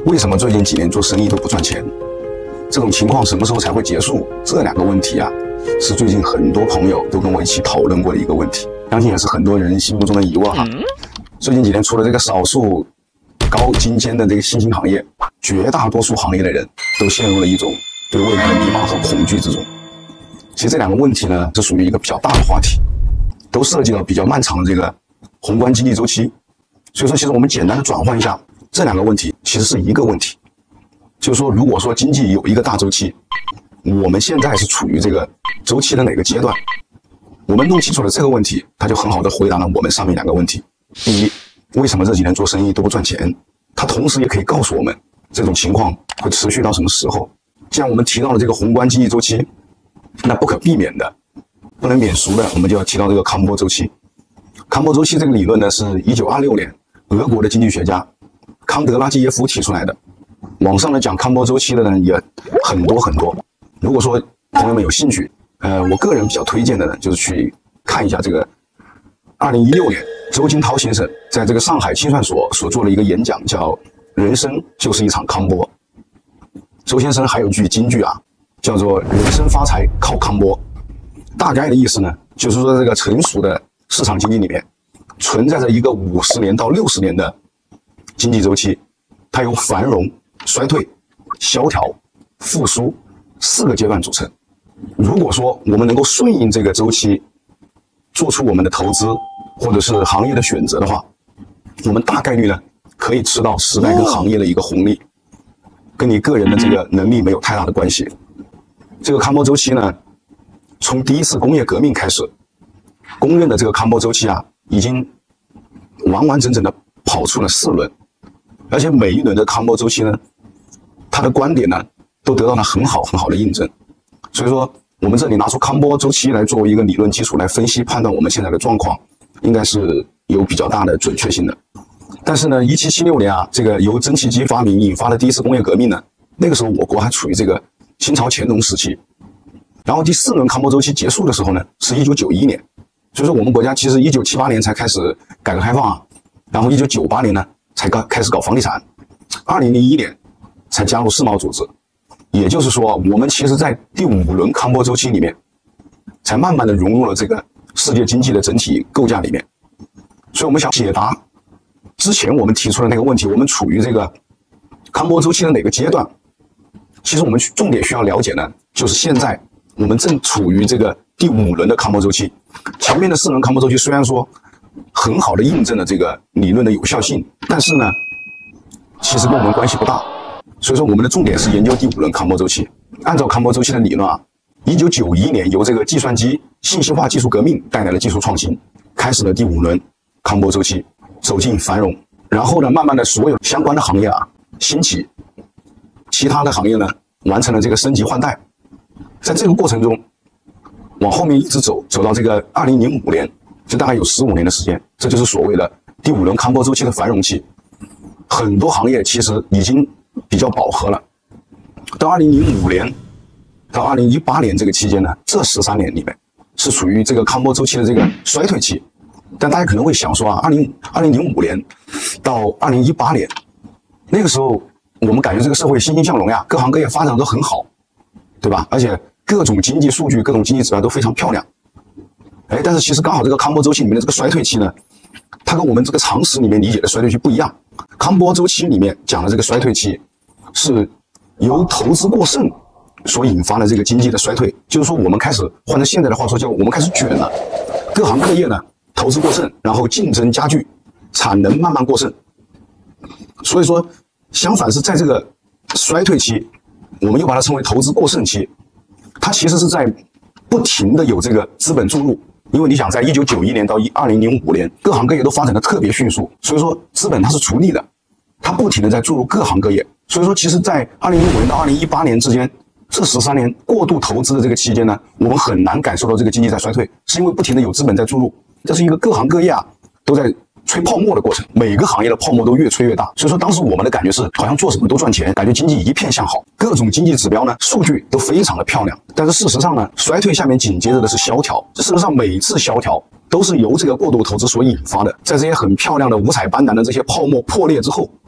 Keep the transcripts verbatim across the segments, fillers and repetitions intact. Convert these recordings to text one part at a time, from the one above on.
为什么最近几年做生意都不赚钱？这种情况什么时候才会结束？这两个问题啊，是最近很多朋友都跟我一起讨论过的一个问题，相信也是很多人心目中的疑问哈。最近几年除了这个少数高精尖的这个新兴行业，绝大多数行业的人都陷入了一种对未来的迷茫和恐惧之中。其实这两个问题呢，是属于一个比较大的话题，都涉及到比较漫长的这个宏观经济周期。所以说，其实我们简单的转换一下这两个问题，其实是一个问题。就是说，如果说经济有一个大周期，我们现在是处于这个周期的哪个阶段？我们弄清楚了这个问题，它就很好的回答了我们上面两个问题。第一，为什么这几年做生意都不赚钱？它同时也可以告诉我们这种情况会持续到什么时候。既然我们提到了这个宏观经济周期，那不可避免的、不能免俗的，我们就要提到这个康波周期。康波周期这个理论呢，是一九二六年俄国的经济学家康德拉基耶夫提出来的。网上呢讲康波周期的呢也很多很多。如果说朋友们有兴趣，呃，我个人比较推荐的呢，就是去看一下这个二零一六年周金涛先生在这个上海清算所所做的一个演讲，叫《人生就是一场康波》。周先生还有句金句啊，叫做“人生发财靠康波”。大概的意思呢，就是说这个成熟的市场经济里面存在着一个五十年到六十年的经济周期，它由繁荣、衰退、萧条、复苏四个阶段组成。如果说我们能够顺应这个周期，做出我们的投资或者是行业的选择的话，我们大概率呢可以吃到时代跟行业的一个红利，跟你个人的这个能力没有太大的关系。这个康波周期呢，从第一次工业革命开始，公认的这个康波周期啊，已经完完整整的跑出了四轮，而且每一轮的康波周期呢，它的观点呢都得到了很好很好的印证。所以说，我们这里拿出康波周期来作为一个理论基础来分析判断我们现在的状况，应该是有比较大的准确性的。但是呢，一七七六年啊，这个由蒸汽机发明引发的第一次工业革命呢，那个时候我国还处于这个清朝乾隆时期。然后第四轮康波周期结束的时候呢，是一九九一年。所以说我们国家其实一九七八年才开始改革开放啊，然后一九九八年呢才刚开始搞房地产，二零零一年才加入世贸组织。也就是说，我们其实在第五轮康波周期里面，才慢慢的融入了这个世界经济的整体构架里面。所以我们想解答之前我们提出的那个问题，我们处于这个康波周期的哪个阶段？其实我们重点需要了解呢，就是现在我们正处于这个第五轮的康波周期。前面的四轮康波周期虽然说很好的印证了这个理论的有效性，但是呢，其实跟我们关系不大。所以说，我们的重点是研究第五轮康波周期。按照康波周期的理论啊，一九九一年由这个计算机信息化技术革命带来的技术创新，开始了第五轮康波周期，走进繁荣。然后呢，慢慢的所有相关的行业啊兴起，其他的行业呢完成了这个升级换代。在这个过程中，往后面一直走，走到这个二零零五年，就大概有十五年的时间，这就是所谓的第五轮康波周期的繁荣期。很多行业其实已经比较饱和了。到二零零五年到二零一八年这个期间呢，这十三年里面是属于这个康波周期的这个衰退期。但大家可能会想说啊，二零二零零五年到二零一八年，那个时候我们感觉这个社会欣欣向荣呀，各行各业发展都很好，对吧？而且各种经济数据、各种经济指标都非常漂亮。哎，但是其实刚好这个康波周期里面的这个衰退期呢，它跟我们这个常识里面理解的衰退期不一样。康波周期里面讲的这个衰退期，是由投资过剩所引发的这个经济的衰退。就是说，我们开始换成现在的话说，叫我们开始卷了。各行各业呢，投资过剩，然后竞争加剧，产能慢慢过剩。所以说，相反是在这个衰退期，我们又把它称为投资过剩期。它其实是在不停的有这个资本注入。因为你想，在一九九一年到二零零五年，各行各业都发展的特别迅速，所以说资本它是逐利的，它不停的在注入各行各业。所以说，其实，在二零零五年到二零一八年之间，这十三年过度投资的这个期间呢，我们很难感受到这个经济在衰退，是因为不停的有资本在注入。这是一个各行各业啊都在吹泡沫的过程，每个行业的泡沫都越吹越大。所以说，当时我们的感觉是，好像做什么都赚钱，感觉经济一片向好，各种经济指标呢，数据都非常的漂亮。但是事实上呢，衰退下面紧接着的是萧条。事实上，每一次萧条都是由这个过度投资所引发的。在这些很漂亮的五彩斑斓的这些泡沫破裂之后，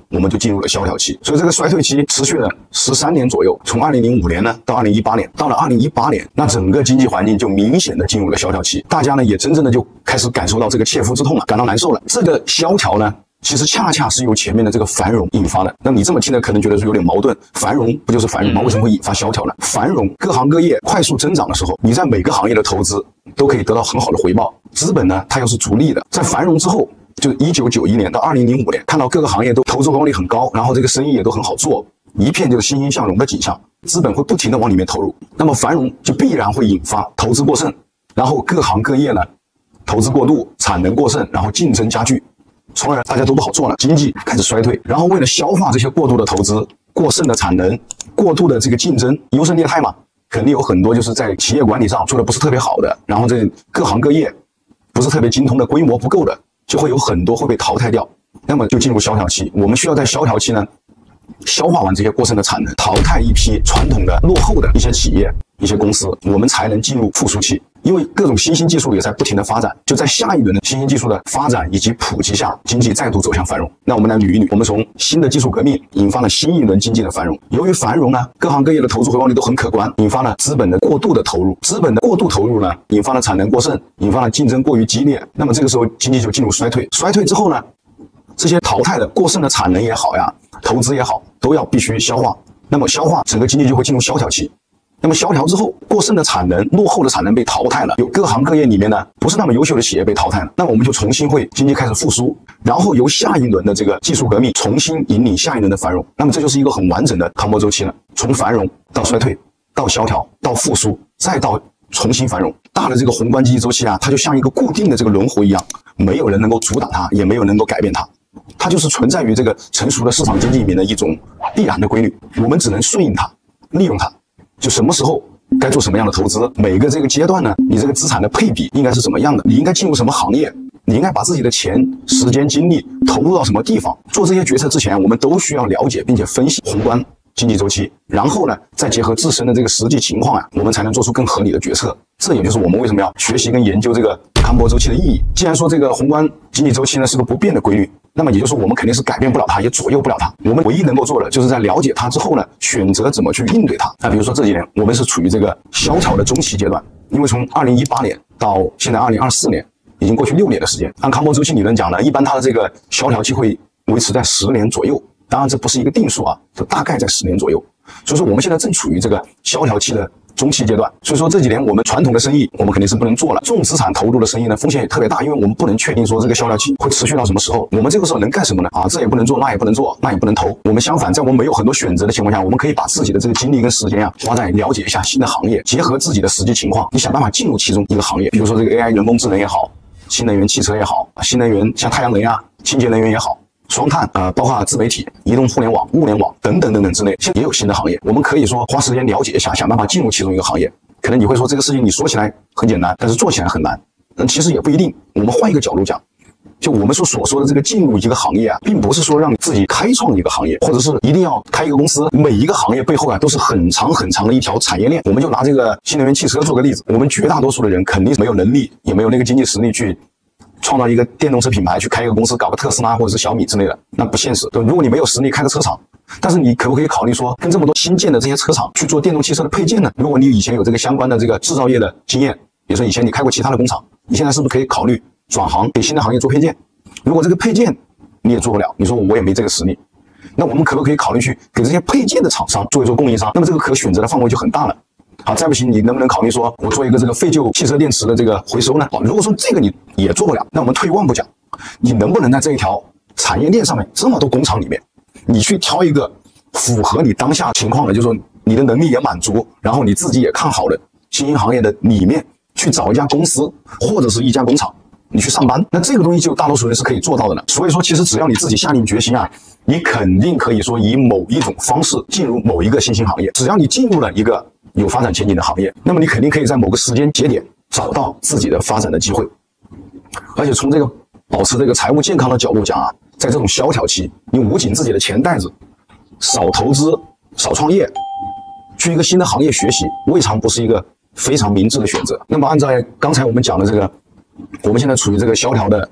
我们就进入了萧条期。所以这个衰退期持续了十三年左右，从二零零五年呢到二零一八年，到了二零一八年，那整个经济环境就明显的进入了萧条期，大家呢也真正的就开始感受到这个切肤之痛了，感到难受了。这个萧条呢，其实恰恰是由前面的这个繁荣引发的。那你这么听呢，可能觉得是有点矛盾，繁荣不就是繁荣吗？为什么会引发萧条呢？繁荣，各行各业快速增长的时候，你在每个行业的投资都可以得到很好的回报。资本呢，它又是逐利的。在繁荣之后，就一九九一年到二零零五年，看到各个行业都投资回报率很高，然后这个生意也都很好做，一片就是欣欣向荣的景象，资本会不停的往里面投入。那么繁荣就必然会引发投资过剩，然后各行各业呢，投资过度，产能过剩，然后竞争加剧。从而大家都不好做了，经济开始衰退。然后为了消化这些过度的投资、过剩的产能、过度的这个竞争，优胜劣汰嘛，肯定有很多就是在企业管理上做的不是特别好的，然后这各行各业不是特别精通的、规模不够的，就会有很多会被淘汰掉。那么就进入萧条期。我们需要在萧条期呢，消化完这些过剩的产能，淘汰一批传统的落后的一些企业、一些公司，我们才能进入复苏期。因为各种新兴技术也在不停的发展，就在下一轮的新兴技术的发展以及普及下，经济再度走向繁荣。那我们来捋一捋，我们从新的技术革命引发了新一轮经济的繁荣。由于繁荣呢，各行各业的投资回报率都很可观，引发了资本的过度的投入，资本的过度投入呢，引发了产能过剩，引发了竞争过于激烈。那么这个时候经济就进入衰退。衰退之后呢，这些淘汰的过剩的产能也好呀，投资也好，都要必须消化。那么消化，整个经济就会进入萧条期。那么萧条之后，过剩的产能、落后的产能被淘汰了，有各行各业里面呢不是那么优秀的企业被淘汰了，那么我们就重新会经济开始复苏，然后由下一轮的这个技术革命重新引领下一轮的繁荣。那么这就是一个很完整的康波周期了，从繁荣到衰退，到萧条，到复苏，再到重新繁荣。大的这个宏观经济周期啊，它就像一个固定的这个轮回一样，没有人能够阻挡它，也没有人能够改变它。它就是存在于这个成熟的市场经济里面的一种必然的规律，我们只能顺应它，利用它。就什么时候该做什么样的投资，每个这个阶段呢，你这个资产的配比应该是怎么样的，你应该进入什么行业，你应该把自己的钱、时间、精力投入到什么地方。做这些决策之前，我们都需要了解并且分析宏观经济周期，然后呢，再结合自身的这个实际情况啊，我们才能做出更合理的决策。这也就是我们为什么要学习跟研究这个康波周期的意义。既然说这个宏观经济周期呢是个不变的规律，那么也就是说我们肯定是改变不了它，也左右不了它。我们唯一能够做的，就是在了解它之后呢，选择怎么去应对它。那比如说这几年我们是处于这个萧条的中期阶段，因为从二零一八年到现在二零二四年，已经过去六年的时间。按康波周期理论讲呢，一般它的这个萧条期会维持在十年左右。当然这不是一个定数啊，就大概在十年左右。所以说我们现在正处于这个萧条期的中期阶段，所以说这几年我们传统的生意我们肯定是不能做了，重资产投入的生意呢风险也特别大，因为我们不能确定说这个萧条期会持续到什么时候，我们这个时候能干什么呢？啊，这也不能做，那也不能做，那也不能投。我们相反，在我们没有很多选择的情况下，我们可以把自己的这个精力跟时间啊花在了解一下新的行业，结合自己的实际情况，你想办法进入其中一个行业，比如说这个 A I 人工智能也好，新能源汽车也好，新能源像太阳能呀、清洁能源也好，双碳，呃，包括自媒体、移动互联网、物联网等等等等之类，现在也有新的行业，我们可以说花时间了解一下，想办法进入其中一个行业。可能你会说这个事情你说起来很简单，但是做起来很难。嗯，其实也不一定。我们换一个角度讲，就我们所所说的这个进入一个行业啊，并不是说让你自己开创一个行业，或者是一定要开一个公司。每一个行业背后啊，都是很长很长的一条产业链。我们就拿这个新能源汽车做个例子，我们绝大多数的人肯定是没有能力，也没有那个经济实力去创造一个电动车品牌，去开一个公司，搞个特斯拉或者是小米之类的，那不现实。对，如果你没有实力开个车厂，但是你可不可以考虑说，跟这么多新建的这些车厂去做电动汽车的配件呢？如果你以前有这个相关的这个制造业的经验，比如说以前你开过其他的工厂，你现在是不是可以考虑转行给新的行业做配件？如果这个配件你也做不了，你说我也没这个实力，那我们可不可以考虑去给这些配件的厂商做一做供应商？那么这个可选择的范围就很大了。好，再不行，你能不能考虑说，我做一个这个废旧汽车电池的这个回收呢？好，如果说这个你也做不了，那我们退一万步讲，你能不能在这一条产业链上面这么多工厂里面，你去挑一个符合你当下情况的，就是说你的能力也满足，然后你自己也看好的新兴行业的里面去找一家公司或者是一家工厂，你去上班，那这个东西就大多数人是可以做到的呢。所以说，其实只要你自己下定决心啊，你肯定可以说以某一种方式进入某一个新兴行业。只要你进入了一个有发展前景的行业，那么你肯定可以在某个时间节点找到自己的发展的机会。而且从这个保持这个财务健康的角度讲啊，在这种萧条期，你捂紧自己的钱袋子，少投资、少创业，去一个新的行业学习，未尝不是一个非常明智的选择。那么按照刚才我们讲的这个，我们现在处于这个萧条的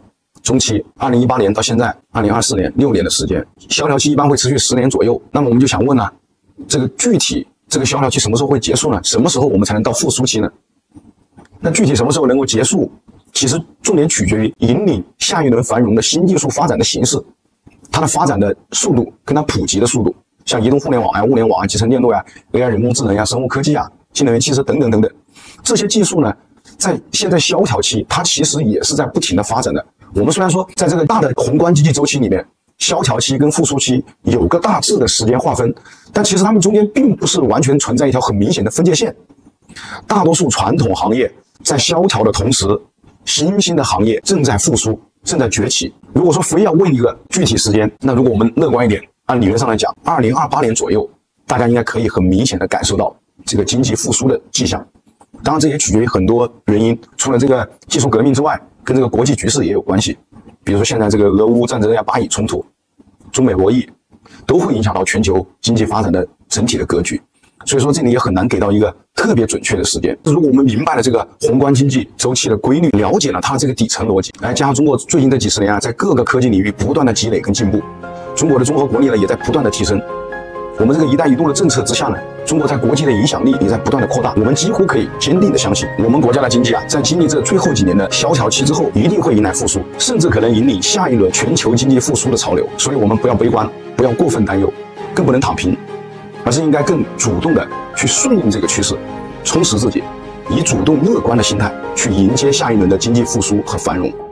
中期，二零一八年到现在二零二四年六年的时间，萧条期一般会持续十年左右。那么我们就想问呢，这个具体这个萧条期什么时候会结束呢？什么时候我们才能到复苏期呢？那具体什么时候能够结束，其实重点取决于引领下一轮繁荣的新技术发展的形式，它的发展的速度跟它普及的速度，像移动互联网啊、物联网啊、集成电路呀、A I 人工智能呀、生物科技啊、新能源汽车等等等等，这些技术呢，在现在萧条期，它其实也是在不停的发展的。我们虽然说在这个大的宏观经济周期里面，萧条期跟复苏期有个大致的时间划分，但其实它们中间并不是完全存在一条很明显的分界线。大多数传统行业在萧条的同时，新兴的行业正在复苏，正在崛起。如果说非要问一个具体时间，那如果我们乐观一点，按理论上来讲，二零二八年左右，大家应该可以很明显的感受到这个经济复苏的迹象。当然，这也取决于很多原因，除了这个技术革命之外，跟这个国际局势也有关系。比如说现在这个俄乌战争呀、巴以冲突、中美博弈，都会影响到全球经济发展的整体的格局。所以说这里也很难给到一个特别准确的时间。如果我们明白了这个宏观经济周期的规律，了解了它这个底层逻辑，来加上中国最近这几十年啊，在各个科技领域不断的积累跟进步，中国的综合国力呢也在不断的提升。我们这个一带一路的政策之下呢，中国在国际的影响力也在不断的扩大。我们几乎可以坚定的相信，我们国家的经济啊，在经历这最后几年的萧条期之后，一定会迎来复苏，甚至可能引领下一轮全球经济复苏的潮流。所以我们不要悲观，不要过分担忧，更不能躺平，而是应该更主动的去顺应这个趋势，充实自己，以主动乐观的心态去迎接下一轮的经济复苏和繁荣。